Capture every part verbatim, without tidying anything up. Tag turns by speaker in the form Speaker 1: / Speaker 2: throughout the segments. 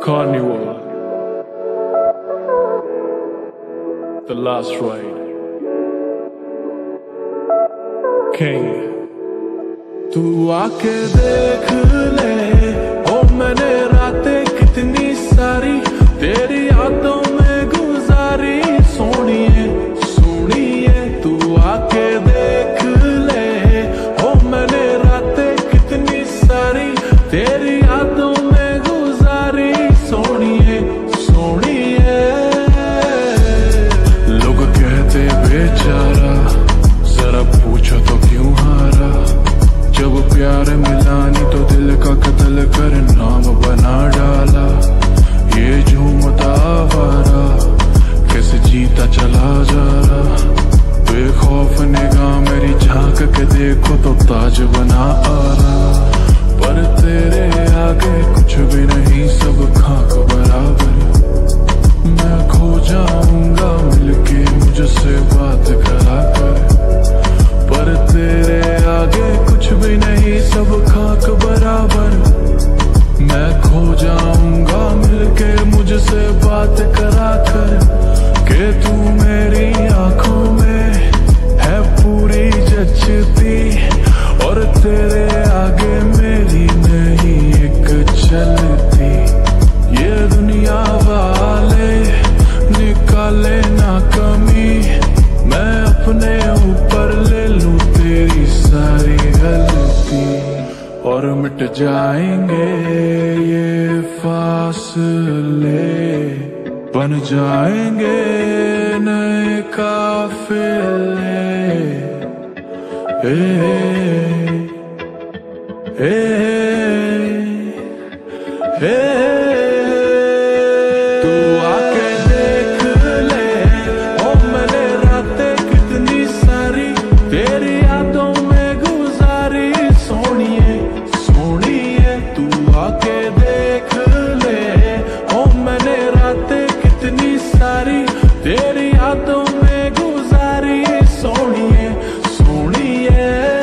Speaker 1: Carnival, The Last Ride, King।
Speaker 2: तू आके देख ले, ओ मैंने रातें कितनी सारी तेरी यादों में गुजारी। सोनिए सोनिए तू आके देख ले, ओ मैंने रातें कितनी सारी तेरी यादों में गुजारी। सोनिए सोनिए
Speaker 1: लोग कहते बेचारा, जरा पूछो तो क्यों हारा। जब प्यार मिला नहीं तो दिल का कत्ल कर नाम बना डाला। ये झूमता आवारा कैसे जीता चला जा रहा। बेखौफ निगाह मेरी झांक के देखो तो ताज बना आ रहा। पर तेरे आगे कुछ भी नहीं, सब खाक बराबर। मैं खो जाऊंगा मिलके मुझसे बात करा कर। पर तेरे आगे कुछ भी नहीं, सब खाक बराबर। मैं खो जाऊंगा मिलके मुझसे बात करा कर। के तू मेरी आंखों में है पूरी जचती, और तेरे आगे मेरी नहीं एक चलती। ये दुनिया वाले निकाले ना कमी, मैं अपने ऊपर ले लूं तेरी सारी गलती। और मिट जाएंगे ये फासले, बन जाएंगे नए काफिले। ए, ए, ए, तू आके देख ले, ओ मैंने रातें कितनी सारी तेरी यादों में गुजारी। सोनिए सोनिए तू आके देख ले, ओ मैंने रातें कितनी सारी तेरी यादों में गुजारी। सोनिए सोनिए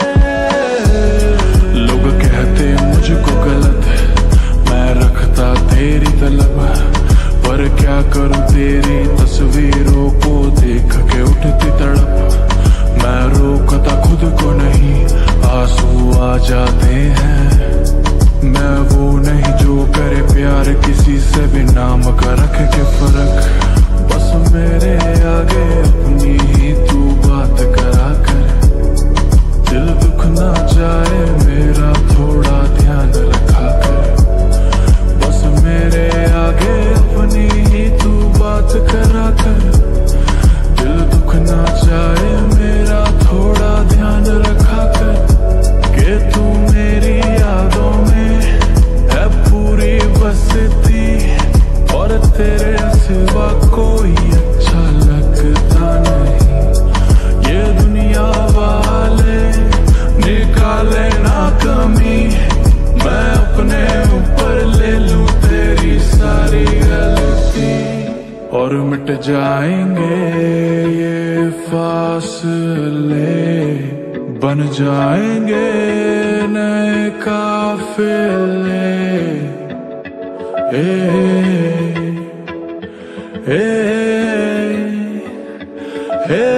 Speaker 1: लोग कहते मुझको गलत है, मैं रखता तेरी तलब। पर क्या करूं तेरी तस्वीरों को देख के उठती तड़प। मैं रोकता खुद को नहीं, आंसू आ जाते हैं। मैं वो नहीं जो करे प्यार किसी से भी नाम का रख के फर्क। बस मेरे आगे अपनी ही तू बात करा कर। दिल दुख ना जाए मेरा थोड़ा ध्यान रखा कर। बस मेरे आगे अपनी ही तू बात करा कर। दिल दुख ना जाए मेरा थोड़ा ध्यान रखा कर। के तू मेरी यादों में है पूरी बसती, और तेरे सिवा कोई अच्छा लगता नहीं। ये दुनिया वाले निकाले ना कमी, मैं अपने ऊपर ले लूं तेरी सारी गलती। और मिट जाएंगे ये फासले, बन जाएंगे नए काफिले। ए, ए, ए, ए,